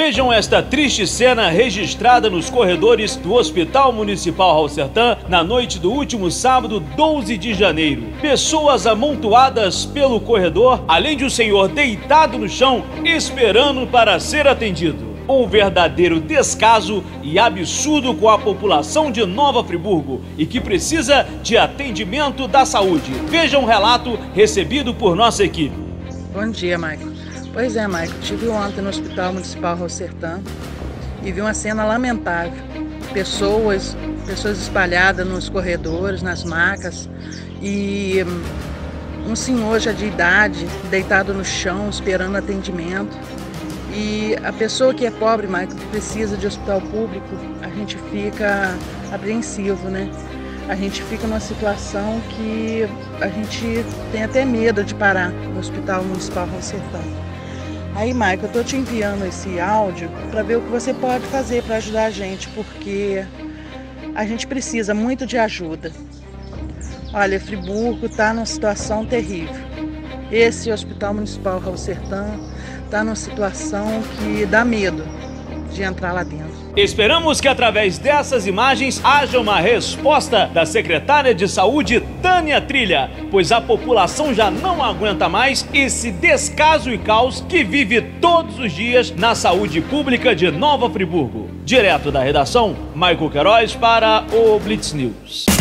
Vejam esta triste cena registrada nos corredores do Hospital Municipal Raul Sertan na noite do último sábado, 12 de janeiro. Pessoas amontoadas pelo corredor, além de um senhor deitado no chão esperando para ser atendido. Um verdadeiro descaso e absurdo com a população de Nova Friburgo e que precisa de atendimento da saúde. Veja um relato recebido por nossa equipe. Bom dia, Maicon. Pois é, Maicon, estive ontem no Hospital Municipal Raul Sertan e vi uma cena lamentável. Pessoas espalhadas nos corredores, nas macas, e um senhor já de idade deitado no chão esperando atendimento. E a pessoa que é pobre, Maicon, que precisa de hospital público, a gente fica apreensivo, né? A gente fica numa situação que a gente tem até medo de parar no Hospital Municipal Raul Sertan. Aí, Maicon, eu tô te enviando esse áudio para ver o que você pode fazer para ajudar a gente, porque a gente precisa muito de ajuda. Olha, Friburgo está numa situação terrível. Esse Hospital Municipal Raul Sertan está numa situação que dá medo de entrar lá dentro. Esperamos que através dessas imagens haja uma resposta da secretária de Saúde, Tânia Trilha, pois a população já não aguenta mais esse descaso e caos que vive todos os dias na saúde pública de Nova Friburgo. Direto da redação, Maicon Queiroz para o Blitz News.